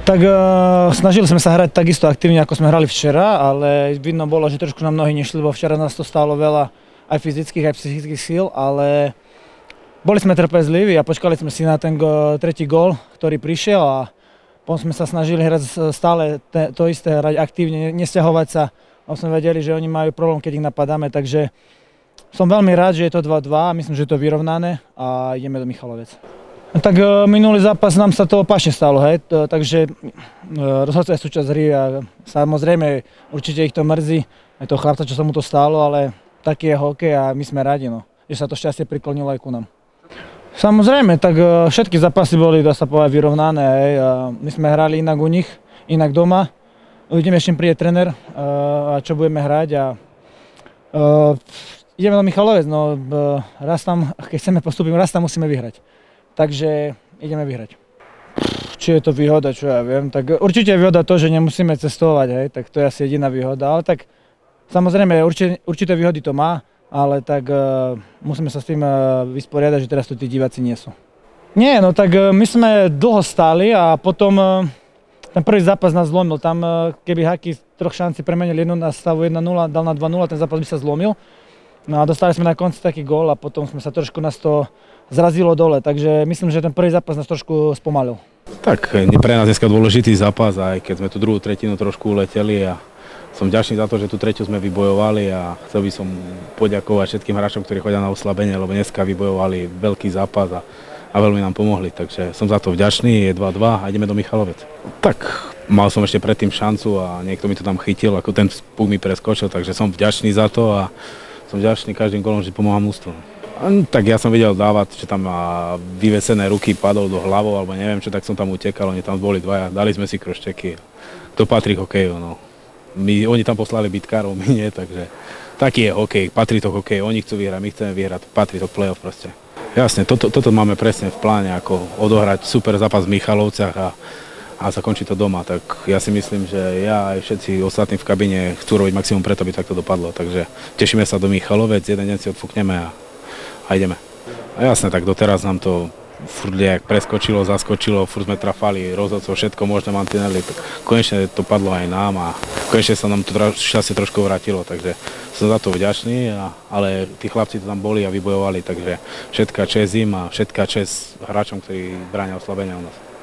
Tak snažili sme sa hrať takisto aktívne, ako sme hrali včera, ale vidno bolo, že trošku nám nohy nešli, lebo včera nás to stálo veľa aj fyzických, aj psychických síl, ale boli sme trpezliví a počkali sme si na ten tretí gól, ktorý prišiel a potom sme sa snažili hrať stále to isté, hrať aktívne, nesťahovať sa, lebo sme vedeli, že oni majú problém, keď ich napadáme, takže som veľmi rád, že je to 2-2, myslím, že je to vyrovnané a ideme do Michalovec. Tak minulý zápas nám sa to opačne stalo, hej, takže rozhodca je súčasť hry a samozrejme určite ich to mrzí, aj toho chlapca, čo sa mu to stalo, ale taký je hokej a my sme radi, no, že sa to šťastie priklonilo aj ku nám. Samozrejme, tak všetky zápasy boli, dá sa povedať, vyrovnané, hej, my sme hrali inak u nich, inak doma, uvidíme, ešte príde tréner a čo budeme hrať a ideme do Michalovec, no raz tam, keď chceme postúpiť, raz tam musíme vyhrať. Takže ideme vyhrať. Či je to výhoda, čo ja viem, tak určite je výhoda to, že nemusíme cestovať, hej, tak to je asi jediná výhoda, ale tak samozrejme určité výhody to má, ale tak musíme sa s tým vysporiadať, že teraz tu tí diváci nie sú. Nie, no tak my sme dlho stáli a potom ten prvý zápas nás zlomil, tam keby Haki troch šanci premenil jednu na stavu 1-0, dal na 2-0, ten zápas by sa zlomil. No a dostali sme na konci taký gól a potom sme sa trošku nás to zrazilo dole, takže myslím, že ten prvý zápas nás trošku spomalil. Tak, pre nás dneska dôležitý zápas, aj keď sme tú druhú tretinu trošku uleteli a som vďačný za to, že tú tretiu sme vybojovali a chcel by som poďakovať všetkým hráčom, ktorí chodia na oslabenie, lebo dneska vybojovali veľký zápas a veľmi nám pomohli, takže som za to vďačný, je 2-2 a ideme do Michalovec. Tak, mal som ešte predtým šancu a niekto mi to tam chytil, ako ten puk mi preskočil, takže som vďačný za to a som vďačný každým golom, že pomáham ústvu. Tak ja som videl dávať, že tam vyvesené ruky padol do hlavou, alebo neviem čo, tak som tam utekal, oni tam boli dvaja, dali sme si krošteky. To patrí hokeju, no. Oni tam poslali bitkárov, my nie, takže taký je hokej, patrí to hokeju, oni chcú vyhrať, my chceme vyhrať, patrí to play-off proste. Jasne, toto máme presne v pláne, ako odohrať super zápas v Michalovciach a zakončiť to doma, tak ja si myslím, že ja aj všetci ostatní v kabíne chcú robiť maximum preto, aby takto dopadlo, takže tešíme sa do Michalovec, jeden deň si odfúkneme a ideme. A jasne, tak doteraz nám to furt nejak preskočilo, zaskočilo, furt sme trafali rozhodcov, všetko možné mantinely, konečne to padlo aj nám a konečne sa nám to šťastie trošku vrátilo, takže som za to vďačný, ale tí chlapci to tam boli a vybojovali, takže všetká česť im a všetká česť hráčom, ktorí bránia oslabenia u nás.